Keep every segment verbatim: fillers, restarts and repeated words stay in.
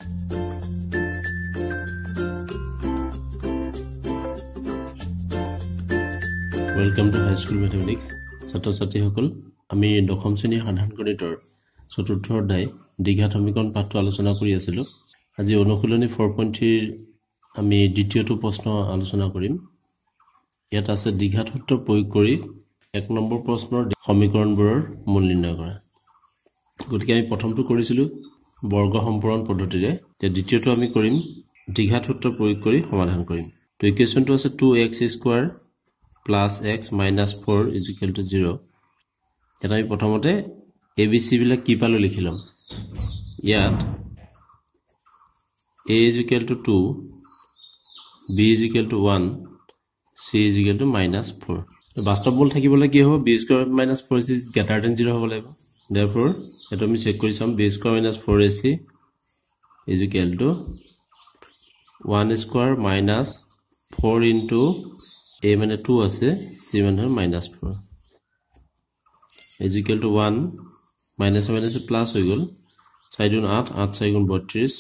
Welcome to High School Mathematics. ছাত্ৰ ছাত্ৰীসকল আমি দশম শ্ৰেণীৰ সাধাৰণ গণিতৰ চতুৰ্থ অধ্যায় দ্বিঘাত সমীকৰণ পাঠটো আলোচনা কৰি আছিলোঁ। আজি অনুশীলনী four point three আমি দ্বিতীয়টো প্ৰশ্ন আলোচনা কৰিম। ইয়াত আছে দ্বিঘাত সূত্ৰ প্ৰয়োগ কৰি এক নম্বৰ প্ৰশ্নৰ সমীকৰণবোৰৰ মূল নিৰ্ণয় কৰা। গতিকে আমি প্ৰথমটো কৰিছিলোঁ বৰ্গ সম্পূৰণ পদ্ধতিৰে, এতিয়া দ্বিতীয়টো আমি কৰিম দ্বিঘাত সূত্ৰ প্ৰয়োগ কৰি সমাধান কৰিম। তো ইকুৱেশ্যনটো আছে two x square plus x minus four is equal to zero. এটা আমি প্ৰথমতে a b c বিলাক কি পালো লিখিলাম। ইয়াত a is equal to two, b is equal to one, c is equal to minus four. বাস্তৱ মূল থাকিবলৈ কি হ'ব, b square minus four is greater than zero হ'ব লাগিব। Therefore এটা আমি চেক কৰি চাম b square minus four a c is equal to one square minus four into a মানে two আছে, c মানে minus four is equal to one, minus minus plus হৈ গ'ল, চাৰি দুগুণ আঠ, আঠ চাৰি গুণ বত্ৰিশ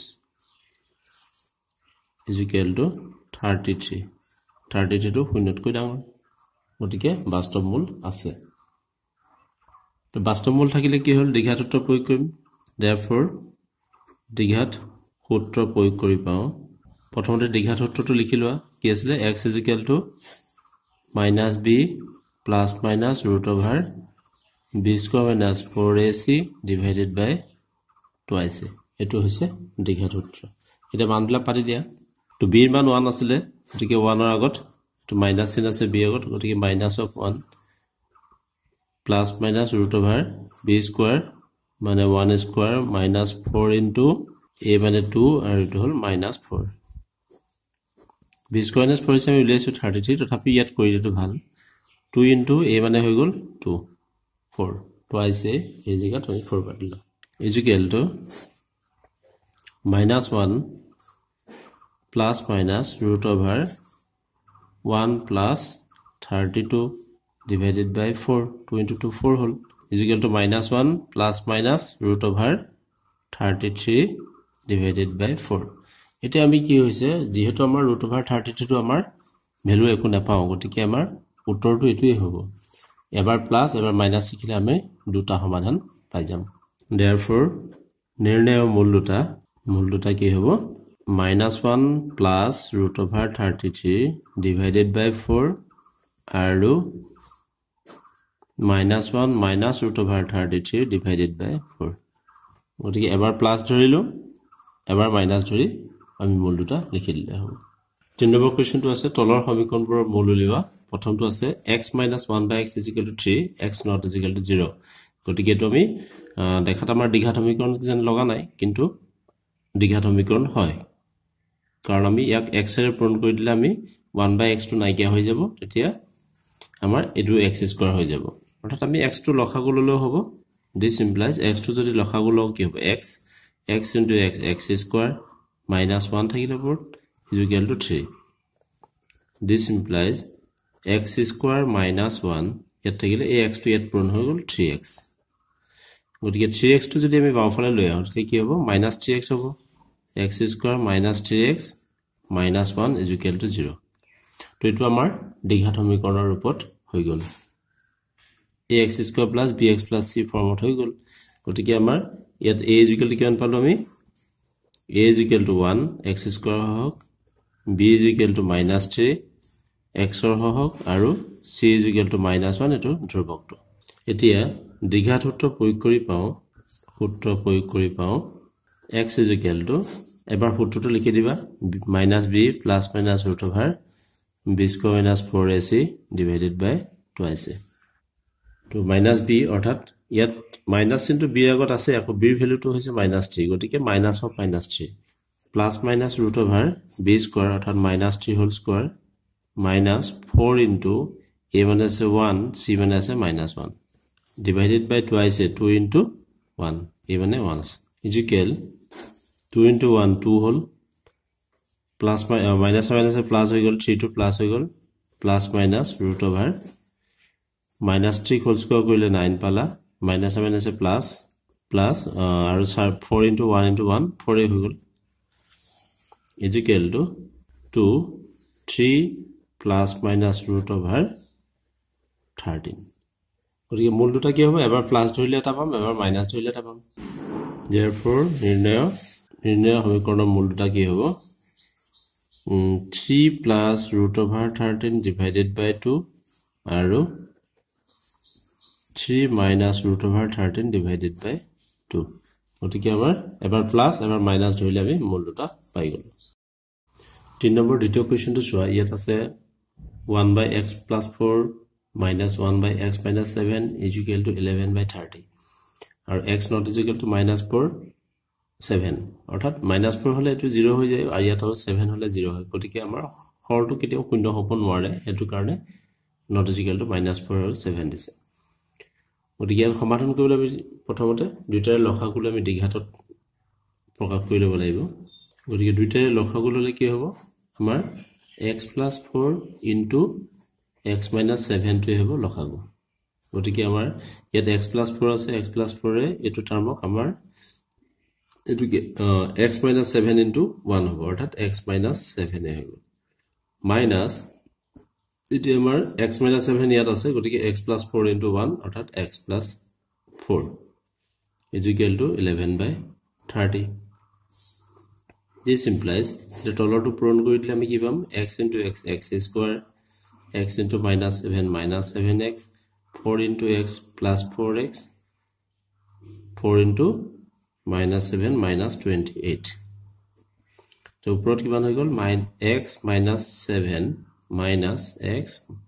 is equal to thirty-three. thirty-three টো শূন্যতকৈ ডাঙৰ, গতিকে বাস্তৱ মূল আছে। তো বাস্তৱ মূল থাকিলে কি হ'ল, দ্বিঘাত সূত্ৰ প্ৰয়োগ কৰিম। Therefore দ্বিঘাত সূত্ৰ প্ৰয়োগ কৰি পাওঁ, প্ৰথমতে দ্বিঘাত সূত্ৰটো লিখি লোৱা। কি আছিল, x is equal to minus b plus minus root over b square minus four a c divided by twice a. এটো হৈছে দ্বিঘাত সূত্ৰ। এটা মানবিলাক পাতি দিয়া। তো b এর মান one আছিল, গতিকে one এর আগত তো মাইনাস চিন আছে b এর আগত, গতিকে minus of one plus minus root over b square মানে one square minus four into a মানে two আর এটো হল minus four. b square minus four আমি উলিয়াইছো thirty-three, তথাপি ইয়াত কৰি দিটো ভাল। two into a মানে হৈ গল two, four, twice a এই জায়গা twenty-four পাতিলো is equal to minus one plus minus root over one plus thirty-two divided by four. two into two four hall is equal to minus one plus minus root over thirty-three divided by four. এটা আমি কি হৈছে, যেহেতু আমাৰ root over thirty-two টো আমাৰ value একো নাপাও, গতিকে আমাৰ উত্তৰটো এটোই হ'ব। এবাৰ প্লাস এবাৰ মাইনাস লিখিলে আমি দুটা সমাধান পাই যাম। Therefore নিৰ্ণয় মূল দুটা মূল দুটা কি হ'ব, minus one plus root over thirty-three divided by four আৰু minus one minus root over thirty-three divided by four. গতিকে এবাৰ প্লাস ধৰিলো, এবাৰ মাইনাস ধৰি আমি মূল দুটা লিখি দিলে হ'ব। তিন নম্বৰ কোৱেশ্চনটো আছে তলৰ সমীকৰণবোৰৰ মূল উলিওৱা। প্ৰথমটো আছে x minus one by x is equal to three, x not is equal to zero. গতিকে এটো আমি দেখাত আমাৰ দ্বিঘাত সমীকৰণ যেন লগা নাই, কিন্তু দ্বিঘাত সমীকৰণ হয়, কাৰণ আমি ইয়াক x এৰ পূৰণ কৰি দিলে আমি one by x টো নাইকিয়া হৈ যাব, তেতিয়া আমাৰ এটো x স্কয়াৰ হৈ যাব। অৰ্থাৎ আমি x টো লসাগু ললেও হ'ব। This implies x টো যদি লসাগু লও কি হ'ব, x x into x x square minus one থাকিলে ওপৰত is equal to three. This implies x square minus one ইয়াত থাকিলে এই x টো ইয়াত পূৰণ হৈ গল three x. গতিকে three x টো যদি আমি বাওঁফালে লৈ আহো তেতিয়া কি হ'ব, minus three x হ'ব। x square minus three x minus one is equal to zero. তো এটো আমাৰ দ্বিঘাত সমীকৰণৰ ৰূপত হৈ গল। ax square plus bx plus c ফৰ্মত হৈ গল। গতিকে আমাৰ ইয়াত a is equal to কিমান পালো আমি, a is equal to one x square হওক, b is equal to minus three x or হওক আৰু c is equal to minus one এটো ধ্ৰুবকটো। এতিয়া দ্বিঘাত সূত্ৰ প্ৰয়োগ কৰি পাও, সূত্ৰ প্ৰয়োগ কৰি পাও x is equal to, এবাৰ সূত্ৰটো লিখি দিবা, minus b plus minus root over b square minus four a c divided by twice a. তো minus b অৰ্থাৎ ইয়াত minus into b এর আগত আছে, আকৌ b এর ভ্যালুটো হৈছে minus three, গতিকে minus of minus three plus minus root over b square অৰ্থাৎ minus three whole square minus four into a মানে আছে one, c মানে আছে minus one divided by twice a, two into one, a মানে one is equal two into one two whole plus uh, minus minus plus হৈ গল, three to plus হৈ গল, plus minus root over minus three whole square কৰিলে nine পালা, minus minus plus plus আৰু four into one into one four হৈ গল, is equal to two three plus minus root over thirteen. গতিকে মূল দুটা কি হবে এবাৰ প্লাস ধৰিলে এটা পাম এবাৰ মাইনাস ধৰিলে এটা পাম therefore নিৰ্ণয় নিৰ্ণয় সমীকৰণৰ মূল দুটা কি হ'ব three plus root over thirteen divided by two আৰু three minus root over thirteen divided by two. গতিকে আমাৰ এবাৰ প্লাস এবাৰ মাইনাস ধৰিলে আমি মূল দুটা পাই গলো তিন নম্বৰ দ্বিতীয় কোৱেশ্চনটো চোৱা ইয়াত আছে one by x plus four minus one by x minus seven is equal to eleven by thirty আৰু x not is equal to minus four seven অৰ্থাৎ minus four হলে এটো zero হৈ যায় আৰু ইয়াত seven হলে zero হয় গতিকে আমাৰ হৰটো কেতিয়াও শূন্য হ'ব নোৱাৰে এটো কাৰণে not is equal to minus four আৰু seven দিছে গতিকে ইয়াৰ সমাধান কৰিবলৈ আমি প্ৰথমতে দুইটাৰে লসাগুলো আমি দ্বিঘাতত প্ৰকাশ কৰি ল'ব লাগিব গতিকে দুইটাৰে লসাগু ললে কি হ'ব আমাৰ x plus four into x minus seven টো হ'ব লসাগু গতিকে আমাৰ ইয়াত x plus four আছে x plus four এ এটো টাৰ্মক আমাৰ এটো কি x minus seven into one হ'ব অৰ্থাৎ x minus seven এ হ'ব মাইনাস এটো আমাৰ x minus seven ইয়াত আছে গতিকে x plus four into one অৰ্থাৎ x plus four is equal to eleven by thirty. This implies the total to purun kori dile ami ki pam x into x x square x into minus seven minus seven x four into x plus four x four into minus seven minus twenty-eight. So uprot kiman hoy gol x minus seven minus x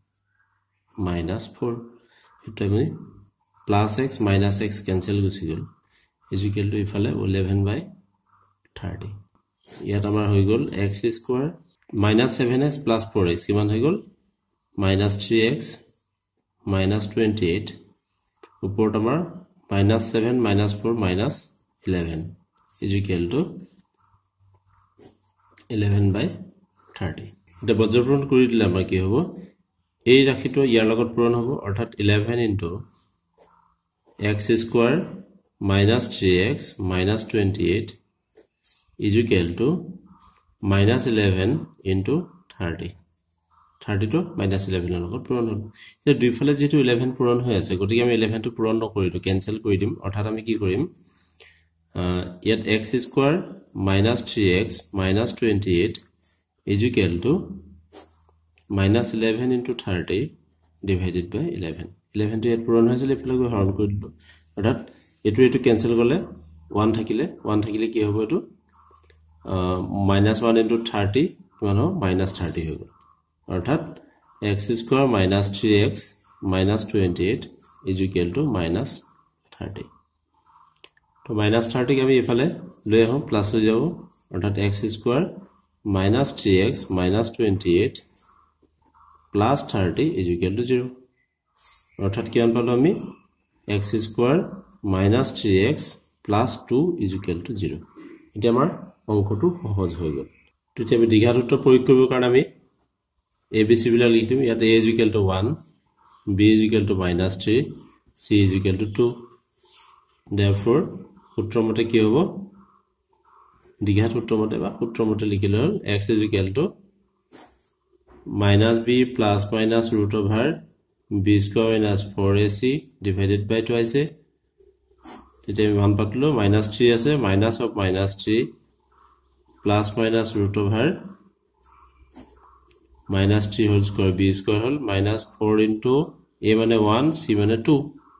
minus four eto ami plus x minus x cancel gusi gol is equal to ifale eleven by thirty. ইয়াত আমাৰ হৈ গল x square minus seven x plus four x কিমান হৈ গল minus three x minus twenty-eight ওপৰত আমাৰ minus seven minus four minus eleven is equal to eleven by thirty. এটা বজ্ৰপূৰণ কৰি দিলে আমাৰ কি হ'ব এই ৰাশিটো ইয়াৰ লগত পূৰণ হ'ব অৰ্থাৎ eleven into x square minus three x minus twenty-eight is equal to minus eleven into thirty. thirty to minus eleven এর লগত পূরণ হল এটা দুই ফালে যেটো eleven পূরণ হৈ আছে গতিকে আমি eleven টো পূরণ নকৰিলো ক্যান্সেল কৰি দিম অৰ্থাৎ আমি কি কৰিম ইয়াত x square minus three x minus twenty-eight is equal to minus eleven into thirty divided by eleven. eleven টো ইয়াত পূৰণ হৈছিল এফালে গৈ হৰণ কৰি দিলো অৰ্থাৎ এটো এটো ক্যান্সেল গলে one থাকিলে one থাকিলে কি হ'ব এটো Uh, minus one into thirty কিমান হ'ব minus thirty হৈ গল অৰ্থাৎ x square minus three x minus twenty-eight is equal to minus thirty. তো minus thirty কে আমি এফালে লৈ আহো প্লাস হৈ যাব অৰ্থাৎ x square minus three x minus twenty-eight plus thirty is equal to zero. অৰ্থাৎ কিমান পালো আমি x square minus three x plus two is equal to zero. এটা আমাৰ অঙ্কটো সহজ হৈ গল তেতিয়া আমি দ্বিঘাত উত্তৰ প্ৰয়োগ কৰিব কাৰণ আমি a b c বিলা লিখিম ইয়াত a is equal to one b is equal to minus three c is equal to two. therefore সূত্ৰ মতে কি হ'ব দ্বিঘাত সূত্ৰ মতে বা সূত্ৰ মতে লিখিলে হ'ল x is equal to minus b plus minus root over b square minus four a c divided by twice a তেতিয়া আমি মান পাতলো minus three আছে minus of minus three plus minus root over minus three whole square b square whole minus four into a মানে one c মানে two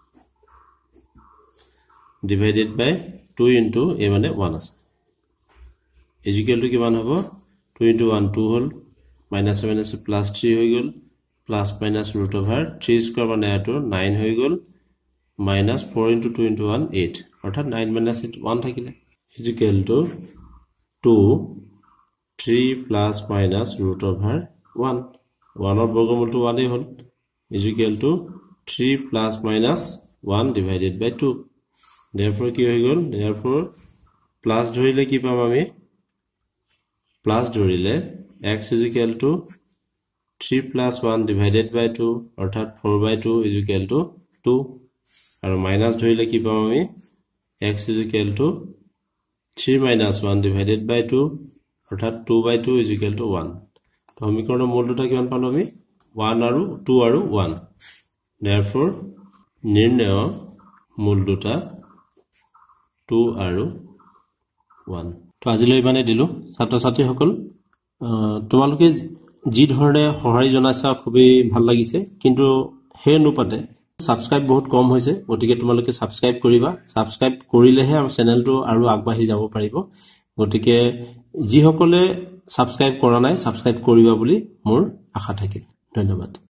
divided by two into a মানে one আছে is equal to কিমান হ'ব two into one two whole minus seven আছে plus three হৈ গল plus minus root over three square মানে এটো nine হৈ গল minus four into two into one eight অৰ্থাৎ nine minus one থাকিলে is equal to two three plus minus root over one one or বৰ্গমূলটো one A hall is equal to three plus minus one divided by two. therefore কি হৈ গল therefore plus ধৰিলে কি পাম আমি plus ধৰিলে x is equal to three plus one divided by two অৰ্থাৎ four by two is equal to two আৰু minus ধৰিলে কি পাম আমি x is equal to three minus one divided by two অৰ্থাৎ two by two is equal to one তো সমীকৰণৰ মূল দুটা কিমান পালো আমি one আৰু two আৰু one therefore নিৰ্ণয় মূল দুটা two আৰু one তো আজিলৈ ইমানে দিলো ছাত্ৰ ছাত্ৰী সকল তোমালোকে যি ধৰণে সহায় জনাইছা খুবই ভাল লাগিছে কিন্তু হে অনুপাতে সাবস্ক্ৰাইব বহুত কম হৈছে গতিকে তোমালোকে সাবস্ক্ৰাইব কৰিবা সাবস্ক্ৰাইব কৰিলেহে আমাৰ চেনেলটো আৰু আগবাঢ়ি যাব পাৰিব গতিকে যি সকলে সাবস্ক্ৰাইব কৰা নাই সাবস্ক্ৰাইব কৰিবা বুলি মোৰ আশা থাকিল ধন্যবাদ